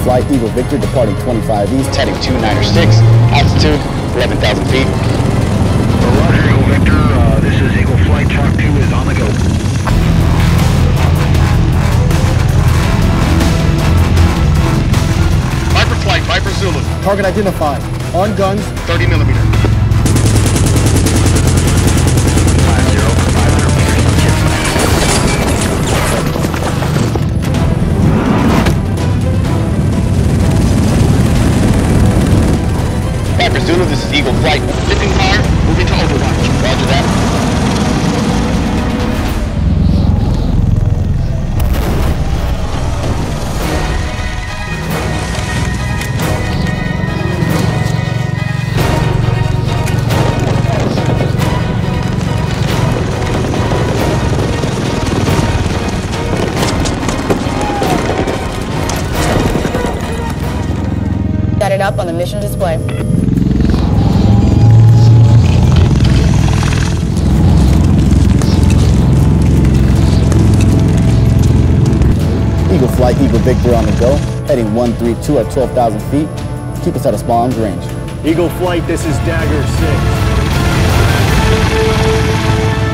Flight, Eagle Victor, departing 25 East, heading 296, altitude 11,000 feet. Roger, Eagle Victor. This is Eagle Flight. Chalk 2 is on the go. Viper Flight, Viper Zulu. Target identified. On guns. 30 millimeter. 500 meters. Viper Zulu, this is Eagle Flight. Lifting fire, moving to Overwatch. Roger that. Set it up on the mission display. Eagle Flight, Eagle Victor on the go, heading 132 at 12,000 feet. Keep us at a small arms range. Eagle Flight, this is Dagger 6.